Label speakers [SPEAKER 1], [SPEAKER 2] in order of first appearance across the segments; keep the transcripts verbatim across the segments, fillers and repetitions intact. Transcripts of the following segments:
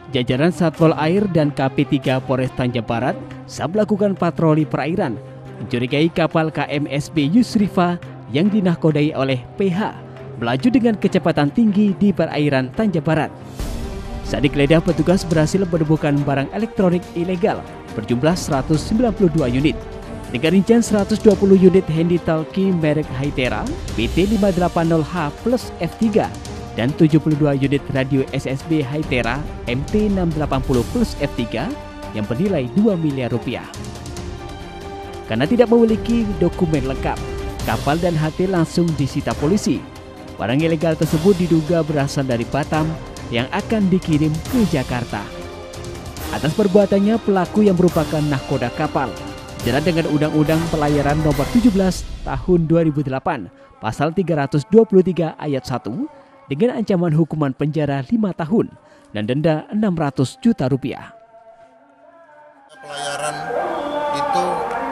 [SPEAKER 1] Jajaran Satpol Air dan K P tiga Polres Tanjung Barat saat melakukan patroli perairan mencurigai kapal K M S B Yusrifa yang dinahkodai oleh P H melaju dengan kecepatan tinggi di perairan Tanjung Barat. Saat digeledah, petugas berhasil menemukan barang elektronik ilegal berjumlah seratus sembilan puluh dua unit. Dengan rincian seratus dua puluh unit handy talkie merek Hytera B T lima delapan nol H plus F tiga dan tujuh puluh dua unit radio S S B Hytera M T enam delapan nol plus F tiga yang bernilai dua miliar rupiah. Karena tidak memiliki dokumen lengkap, kapal dan H T langsung disita polisi. Barang ilegal tersebut diduga berasal dari Batam yang akan dikirim ke Jakarta. Atas perbuatannya, pelaku yang merupakan nahkoda kapal jerat dengan Undang-Undang Pelayaran Nomor tujuh belas Tahun dua ribu delapan, Pasal tiga ratus dua puluh tiga Ayat satu, dengan ancaman hukuman penjara lima tahun dan denda enam ratus juta rupiah.
[SPEAKER 2] Pelayaran itu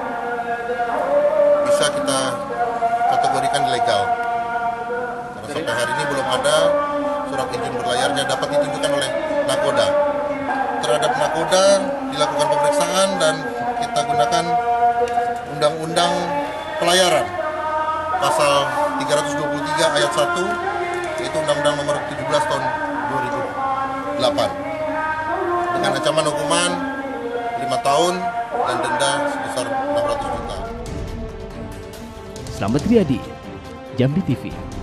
[SPEAKER 2] bisa kita kategorikan ilegal. Karena sampai hari ini belum ada surat izin berlayarnya dapat ditunjukkan oleh nakoda. Terhadap nakoda dilakukan pemeriksaan dan kita gunakan Undang-Undang Pelayaran Pasal tiga ratus dua puluh tiga Ayat satu, yaitu Undang-Undang Nomor tujuh belas Tahun dua ribu delapan, dengan ancaman hukuman lima tahun dan denda sebesar enam ratus juta.
[SPEAKER 1] Slamet Riyadi, Jambi T V.